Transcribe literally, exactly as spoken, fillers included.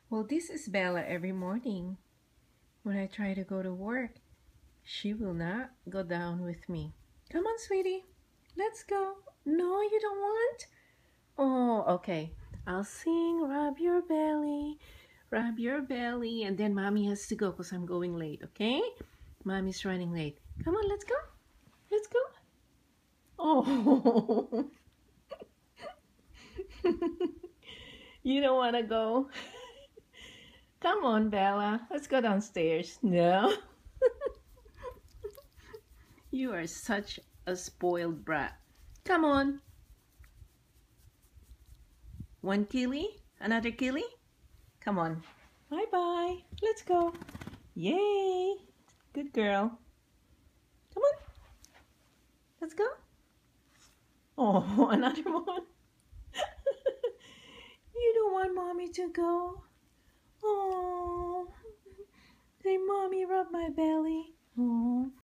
Well, this is Bella every morning. When I try to go to work, she will not go down with me. Come on, sweetie. Let's go. No, you don't want? Oh, okay. I'll sing, rub your belly, rub your belly, and then mommy has to go because I'm going late, okay? Mommy's running late. Come on, let's go. Let's go. Oh, you don't want to go? Come on, Bella. Let's go downstairs. No. You are such a spoiled brat. Come on. One killie? Another killie? Come on. Bye-bye. Let's go. Yay. Good girl. Come on. Let's go. Oh, another one. You don't want mommy to go. Oh. Say, mommy, rub my belly.